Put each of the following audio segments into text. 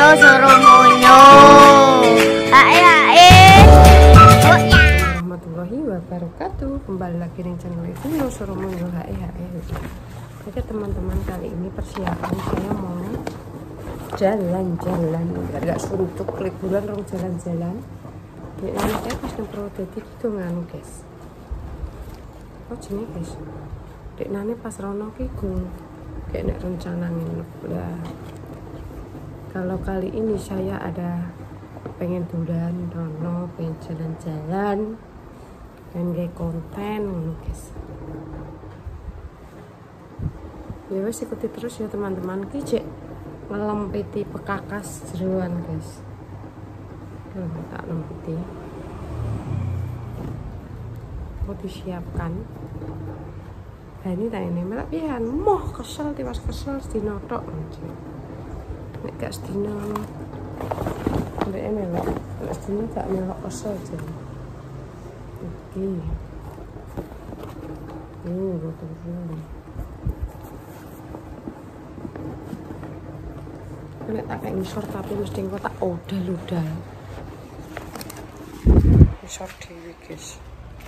Soromonyo. Warahmatullahi wabarakatuh. Kembali lagi di channel Vino Soromonyo. Oke teman-teman, kali ini persiapan saya mau jalan-jalan. Agak suntuk liburan rong jalan-jalan. Nek nanti pas nang Purwodadi gitu nganu guys. Oh jenenge guys. Dek nane pas rono ki kayak nek rencana nginep lah. Kalau kali ini saya ada pengen dolan rono, pengen jalan-jalan, pengen kayak konten ngono guys. Ya wes ikuti terus ya teman-teman, ki cek ngelempiti pekakas jeruan guys. Tak lempiti. Mau disiapkan. Nah ini tak ini melak pian, moh kesel tiwas kesel sedino tok aja. Nek gak sedino ndek melok, nek sedino gak melok kesel aja. Oke. Betul. Nek tak kayak ngisor tapi mesti engko tak odal-odal. Ngisor dhewe guys.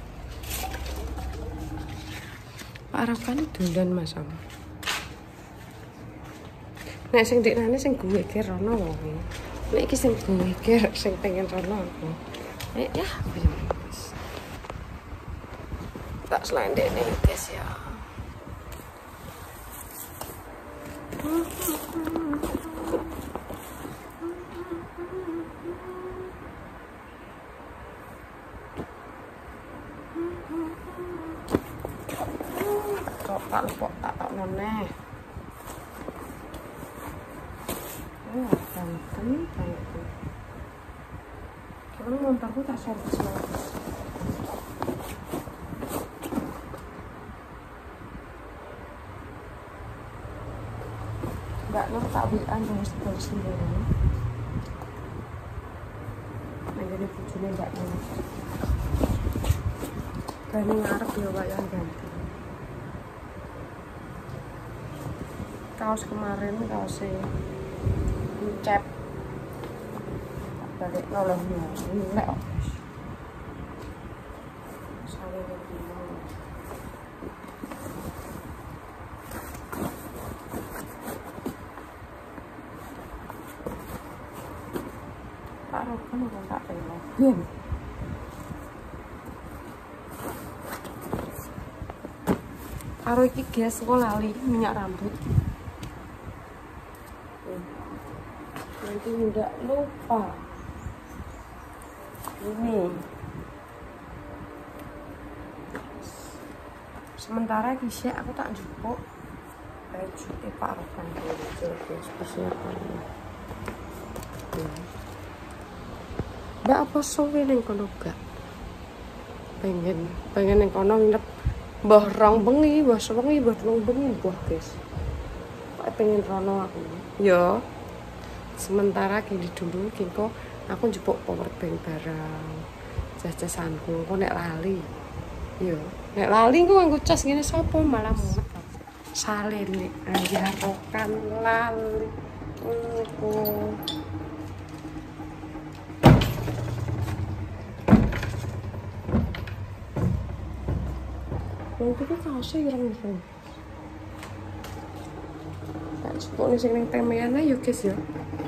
Arep kan dolan Mas Am. Nek sing ndekne sing gue ki rono wae. Nek iki sing gue ki sing pengen rono aku. Ya, wis. Tak selendene guys ya. Kok tak noneh. Ganteng kayak itu. Kalau montarku tak servis lagi. Enggak no tak bian terus sendiri. Menjadi bujune enggak no. Berani ngarep ya Pak yang ganti. Kaos kemarin kaosnya ngecap balik nolongnya nilai guys saling ngomong taruh kan udah tak pengen taruh iki gas kok lali minyak rambut. Nanti tidak lupa ini sementara kisah aku tak jupuk baju Pak Arfan dulu persiapan mbak apa sore neng kono gak pengen neng kono nginep mbah rong bengi mbah sewengi mbah telung bengi mbah guys kok pengen rono aku yo. Sementara gini dulu kiko aku jupuk powerbank barang jas-jasanku kok nek lali yo nek lali ku nganggo cas ngene sapa malah mumet salin nek jarokan lali yang itu kaosnya ireng-ireng tak jupuk nih sing ning temean ayo guys ya.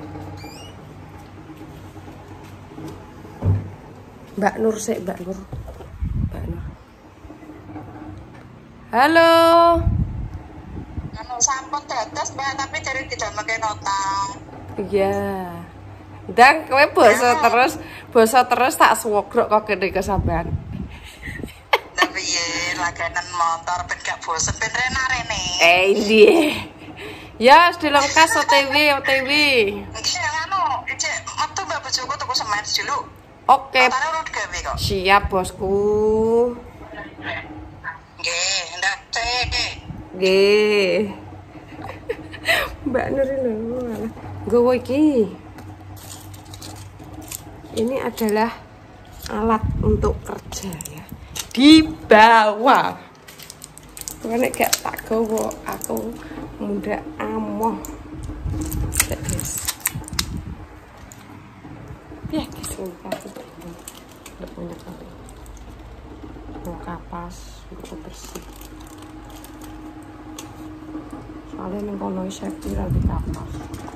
Mbak Nur. Halo. Anu sampun dados Mbak, tapi dari tidak pakai nota. Iya. Dan kowe boso terus tak suwogrok kok kene kesampean. Tapi ya laganan motor ben gak bosen ben rene. Iya. Ya, dilengkas OTW. Nggih, anu, cek metu Mbak bojoku tuku semen dulu. Oke. Siap bosku. Nggih, ndak cek. Nggih. Mbak Nur lho. Gowo iki. Ini adalah alat untuk kerja ya. Di bawah. Nek gak tak gowo aku muda amoh. Guys. Ya, kesini aku udah banyak kali. Mau kapas, untuk bersih. Soalnya nih kalau safety lagi kapas.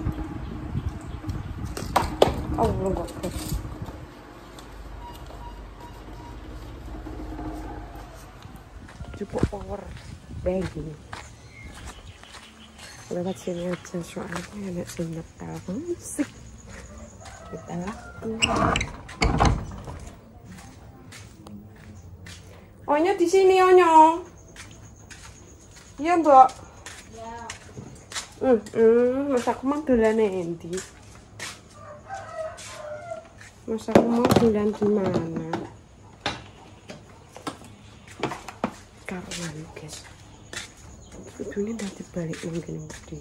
Oh, belum bagus. Cukup power banking. Lewat sini aja soalnya enak senyetel musik. Kita laku. Onyo di sini Onyo. Iya Mbak. Ya. Mas aku mau dolan endi? Mas aku mau dolan di mana? Karuan guys. Ini udah dibalik mungkin gede.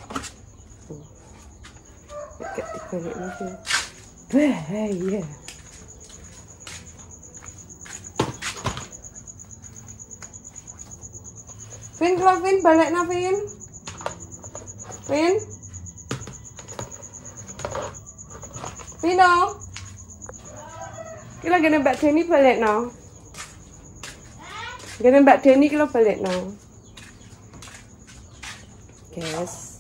Kayak dibalik mungkin bahaya. Vin, kalau Vin balik na Vin. Vin. Vino. Kita gini Mbak Denny balik na. Gini Mbak Denny kita balik na. Guys,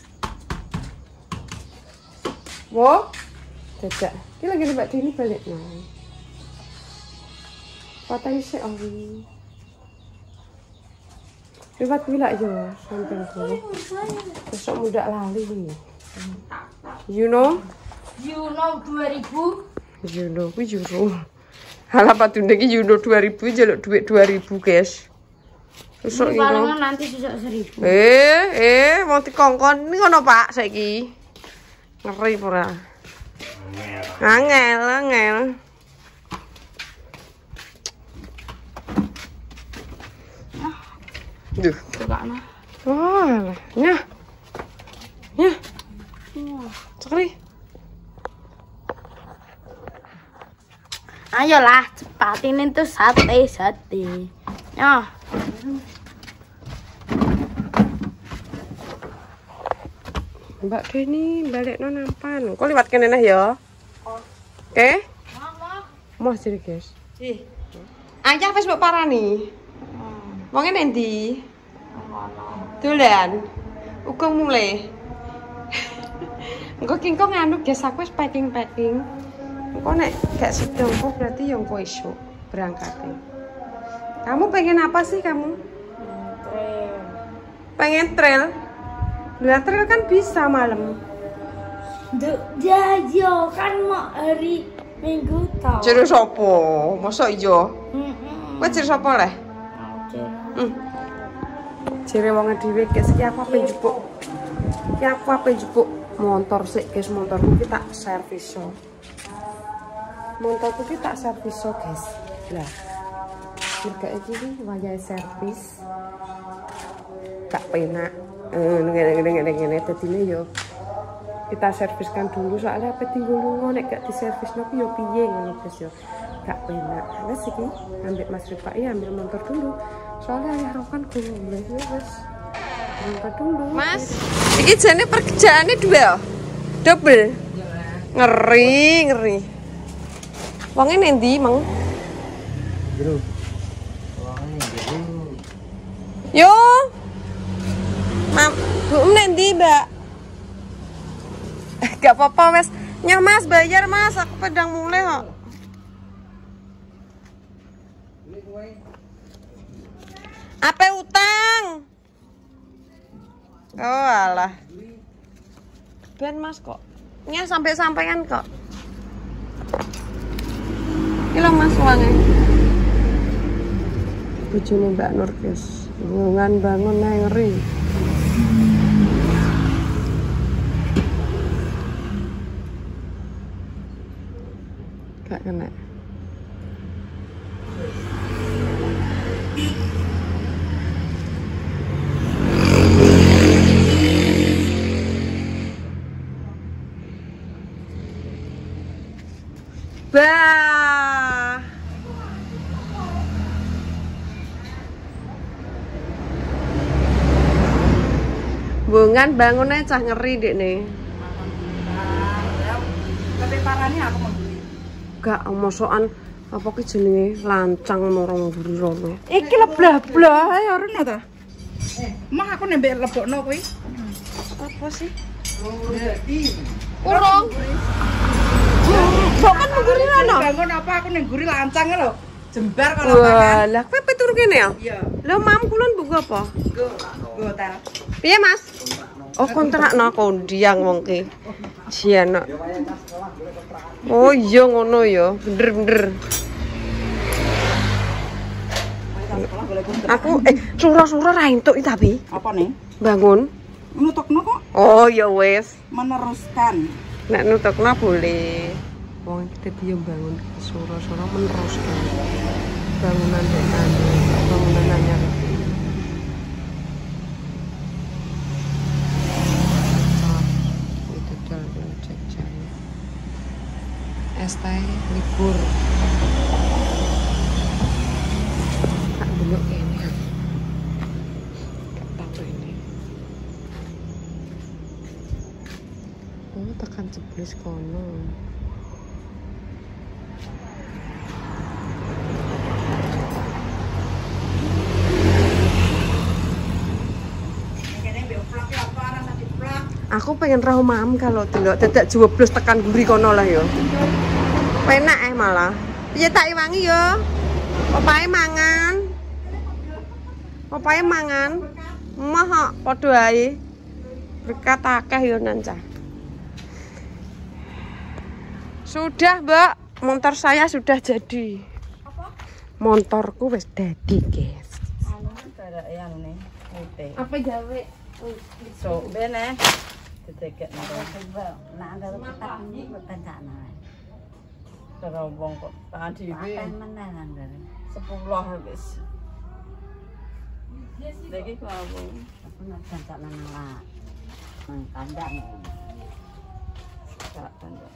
wow, tidak. Ini lagi Mbak Dini balik no. Patah sih awi. Lewat bila aja sampai ke. Besok muda lali nih. You know 2000. You know, Halah patune iki you know 2000 jaluk duit 2000 guys. Besok iki nanti sesuk 1000. Mau dikongkon ini ngono Pak saiki. Ngeri ora. Angel. Duh, Bukakno. oh, nyah. Cekri. Ayolah, cepatin itu sate. Ya. Mbak Deni balik no nampan. Kok liwat kene nah ya? Oke. Mau jadi guys. Ayah wis mbok parani. Wong endi? Dolan. Uga mulai. Engko kingko nganu guys aku wis packing. Engko nek gak sedang kok berarti yang engko esuk berangkatnya. Kamu pengen apa sih kamu? Trail. Pengen trail? Lah trail kan bisa malam. Jajo kan mau hari Minggu tau. Jero sapa? Mosok iya? Kowe jero sapa leh? Jere wong dhewe guys, iki aku ape njupuk. Iki aku ape njupuk motor sik guys, motorku iki tak servis. Motorku iki tak servis guys. Lah. Mereka iki wayahe servis. Tak penak. Ngene dadine yo kita serviskan dulu soalnya apa tinggal lungo nek gak diservis nopo yo piye ngono guys yo. Gak penak. Wes iki ambil Mas Rifai ambil motor dulu. Soalnya ayah Rokan gomble wes. Motor dulu. Mas, iki jane pekerjaane dua. Double. Ngeri. Wonge nendi, Mang? Jero. Yo. Mam, Bu nendi, Mbak? Gak apa-apa, Mas. Nyah, Mas, bayar, Mas. Aku pedang mulai kok. Apa utang? Oh, alah. Ben, Mas kok. Nyah sampai-sampaian kok. Ini loh, Mas, uangnya. Bojone Mbak Nur, guys. Bangun ngeri. Gak kena. Bah. Bungan bangunnya cah ngeri dek nih. Tapi parahnya aku mau beli. gak mosokan apa ki jenenge lancang norong mburi rono. Iki leblah-blah ya ora ta. Mah aku nembek lebokno kuwi. Apa sih? Kurang. Mbok kan mburi rono. Bangun apa aku ning guri lancang lho. Jembar kalau Wah, makan. lah kowe petur kene ya? Iya. Lho mam kulon buku apa? Go hotel. Piye Mas? Oh kontrakno kondiang wong ki. Jian. Oh iya ngono ya, bener-bener. Aku sura-sura ra entuk tapi Apa nih? bangun. Nutokno kok Oh ya wis. meneruskan. Nek nutokno boleh. Wong iki dadi yo bangun sura-sura meneruskan. Bangunan dekan, bangunan anyar. Itu jalan jajan. Es teh libur. Tak delok kene. Gak tau ini. Oh, tekan jeblis kono. Aku pengen roh mam kalau delok dadak jeblos tekan guri kono lah yo. Penak malah. Piye tak iwangi yo? Opae mangan. Opae mangan. Mah kok padha ae. Berkat akeh yo nancah. Sudah, Mbak. Motor saya sudah jadi. Motorku wis dadi, guys. Apa gawe? So, bene. Ditekek Nah, ada kita ini bertanya. terobong kok tangan dhewe. Makan menangan dari. 10 habis. Lagi ku aku. Aku nak cacat nang kandang. Gak tanda.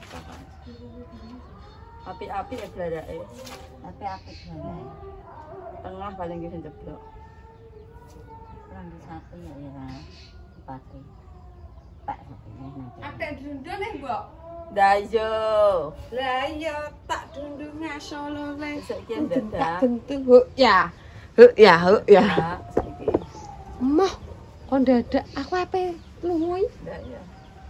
Api-api ya bladake. Api-api kan. Tengah paling ki sing jeblok. Kurang di satu ya ya. Pati. Pak satunya nanti. Ada dundun nih, Mbok. Dayo. Lah iya tak dundung ngasolo le. Saiki dadak. Tentu ya. Ya. Saiki. Moh, kon dadak aku ape lungoy. Ndak ya.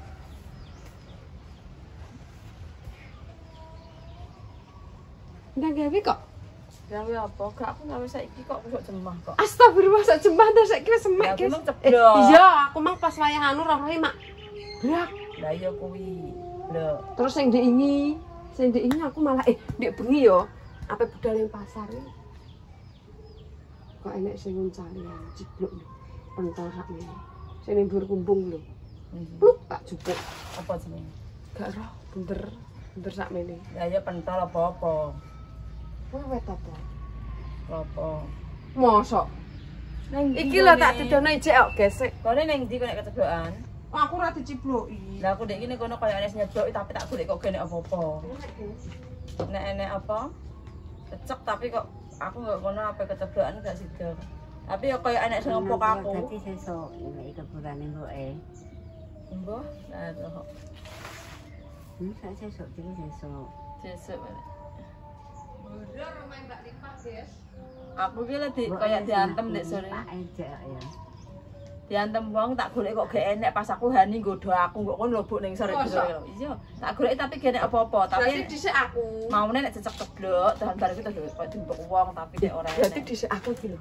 Ndak gawe kok. Gawe apa? Gak aku gawe saiki kok kok jemah kok. Astagfirullah sak jembah ta saiki wis semek. Ya, memang ceblok. Iya, aku mang pas wayah anu roh-rohe mak. Brak. Lah iya kuwi. Lho. Terus sing diingi aku malah ndek bengi yo. Ape budal yang pasar iki. Kok enek sing nguncali cibluk lho. Pentol sak ngene. Sing ning dhuwur kumbung lho. Pluk tak jupuk. Apa jenenge? Gak roh, bener sak mene. Lah iya pentol apa-apa. Kowe wet apa? Apa? Mosok. Nang Iki lho tak didono ijek kok gesek. Kone ning ndi kok nek keceblokan? Aku ora diciploki. Lah aku ndek kene kono koyo enes nyebloki tapi tak golek kok gene apa-apa. Nek enek apa? Cecek tapi kok aku gak kono apa keceblokan gak sida. Tapi ya koyo enek sing ngepok aku. Dadi sesuk iki keburane mboke. Mbah, lah kok Sak sesuk iki sesuk. sesuk. Mundur main Mbak Lipat, guys. Aku ki lek koyo diantem ndek sore. Tak ejek ya. Diantem wong tak golek kok gak enek pas aku hani nggodho aku kok kono lobok ning sore sore. Iya, tak golek tapi gak enek apa-apa, tapi dhisik aku. maune nek cecek ceblok tahan bar iki terus kok dimbok wong tapi nek ora Berarti enek. dhisik aku iki lho.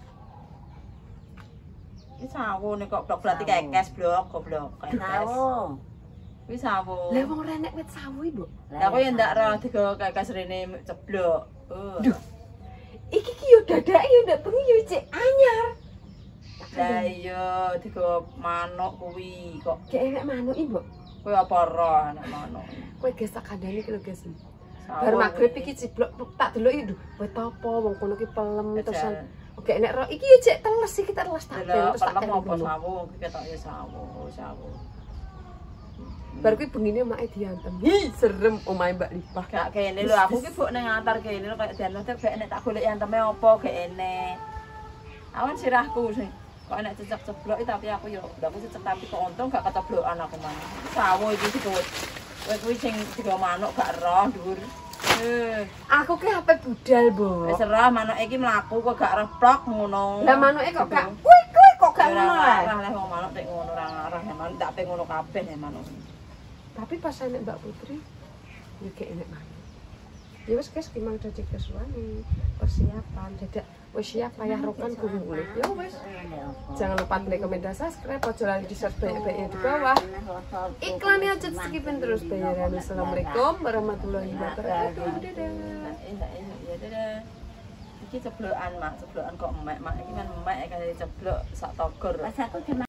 Iki sawo nek kok blok berarti kekes blok goblok kekes. Tahu. Kuwi sawo. Lah wong ora enek wit sawo iki, Mbok. Lah aku ya ndak roh digo kekes rene ceblok. Duh. Iki ki yo dadake yo ndak bengi yo cek anyar. Lah iya digo manuk kuwi kok. Gak enek manuk iki, Mbok. Kowe apa roh anak manuk. Kowe guys tak kandhani iki lho, guys. Sawo Bar magrib kuwi. iki ciblok tak delok iki, duh, wit apa wong kono ki pelem terusan. Jajan. Oke, enek ro iki yo cek teles iki tak teles tak Lah terus tak pelem apa kono. sawo ketok ya sawo. Bar kuwi bengine make diantem. Hi, serem omahe Mbak Lipah. Gak kene lho aku ki buk ning antar kene lho kayak dianu gak enek tak golek anteme apa gak enek. Awan sirahku sing kok enek cecek ceblok tapi aku yo aku cecek tapi kok untung gak keceblokan aku maneh. Sawo iki digo kowe kuwi sing digo manuk gak roh dhuwur. Aku ki HP budal, Bu. Wis ora manuk iki mlaku kok gak replok ngono. Lah manuke kok gak kuwi kok gak ngono ora lah. lah wong manuk nek ngono ora arah manuk tak pe ngono kabeh manuk. Tapi pas enek Mbak Putri ya kayak enek manuk. Ya wis guys, gimana udah cek kesuwane persiapan dadak wis siap payah rokan kumpul. Ya wis. Jangan lupa like, komen, dan subscribe. Ojo lali di share banyak-banyak di bawah. Iklannya aja skipin terus bayaran. Assalamualaikum warahmatullahi wabarakatuh. Dadah. Ya dadah. Iki ceblokan mak, ceblokan kok emek mak iki kan emek kaya ceblok sak togor. Pas aku